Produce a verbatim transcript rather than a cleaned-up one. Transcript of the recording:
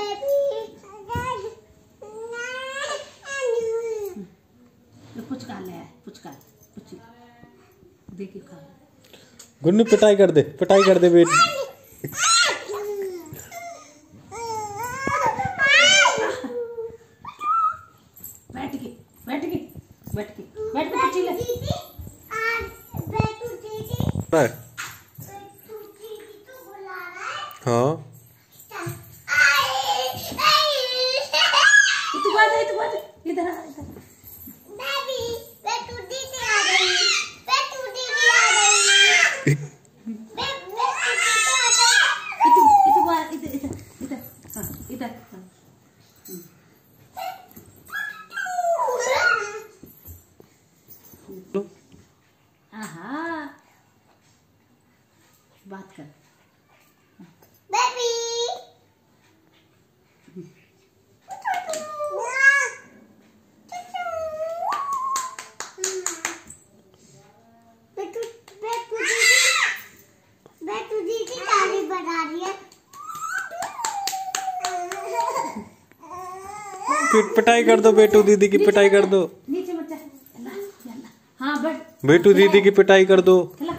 पुचका ले पुचका पुची देखिए खा गुन्नू पिटाई कर दे पिटाई कर दे बेटी बैठ के बैठ के बैठ के बैठ के पुची ले हाँ तू बात है तू बात इधर आ इधर बात कर बेबी बेटू दीदी ताली बना रही है पिटाई कर दो बेटू दीदी की पिटाई कर दो नीचे बच्चा हाँ बट बेटू दीदी की पिटाई कर दो।